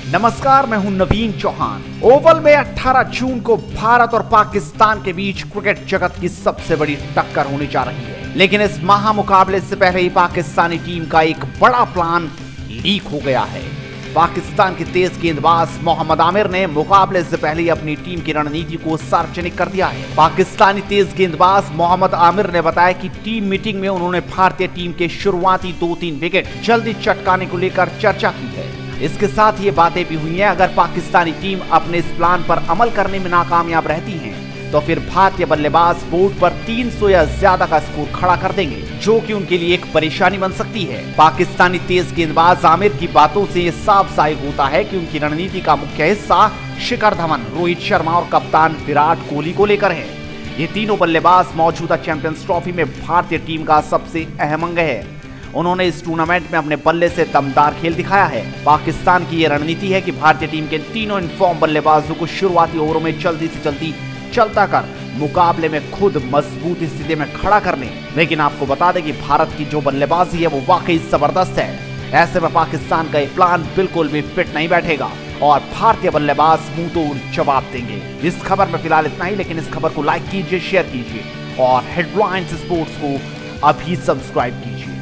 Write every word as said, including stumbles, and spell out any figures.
नमस्कार, मैं हूं नवीन चौहान। ओवल में अठारह जून को भारत और पाकिस्तान के बीच क्रिकेट जगत की सबसे बड़ी टक्कर होने जा रही है, लेकिन इस महामुकाबले से पहले ही पाकिस्तानी टीम का एक बड़ा प्लान लीक हो गया है। पाकिस्तान के तेज गेंदबाज मोहम्मद आमिर ने मुकाबले से पहले ही अपनी टीम की रणनीति को सार्वजनिक कर दिया है। पाकिस्तानी तेज गेंदबाज मोहम्मद आमिर ने बताया कि टीम मीटिंग में उन्होंने भारतीय टीम के शुरुआती दो तीन विकेट जल्दी चटकाने को लेकर चर्चा की है। इसके साथ ये बातें भी हुई हैं, अगर पाकिस्तानी टीम अपने इस प्लान पर अमल करने में नाकामयाब रहती है तो फिर भारतीय बल्लेबाज बोर्ड पर तीन सौ या ज्यादा का स्कोर खड़ा कर देंगे, जो कि उनके लिए एक परेशानी बन सकती है। पाकिस्तानी तेज गेंदबाज आमिर की बातों से ये साफ जाहिर होता है कि उनकी रणनीति का मुख्य हिस्सा शिखर धवन, रोहित शर्मा और कप्तान विराट कोहली को लेकर है। ये तीनों बल्लेबाज मौजूदा चैंपियंस ट्रॉफी में भारतीय टीम का सबसे अहम अंग है। उन्होंने इस टूर्नामेंट में अपने बल्ले से दमदार खेल दिखाया है। पाकिस्तान की यह रणनीति है कि भारतीय टीम के तीनों इनफॉर्म बल्लेबाजों को शुरुआती ओवरों में जल्दी से जल्दी चलता कर मुकाबले में खुद मजबूत स्थिति में खड़ा करने। लेकिन आपको बता दें कि भारत की जो बल्लेबाजी है वो वाकई जबरदस्त है। ऐसे में पाकिस्तान का ये प्लान बिल्कुल भी फिट नहीं बैठेगा और भारतीय बल्लेबाज मुंह तोड़ जवाब देंगे। इस खबर में फिलहाल इतना ही, लेकिन इस खबर को लाइक कीजिए, शेयर कीजिए और हेडलाइंस स्पोर्ट्स को अभी सब्सक्राइब कीजिए।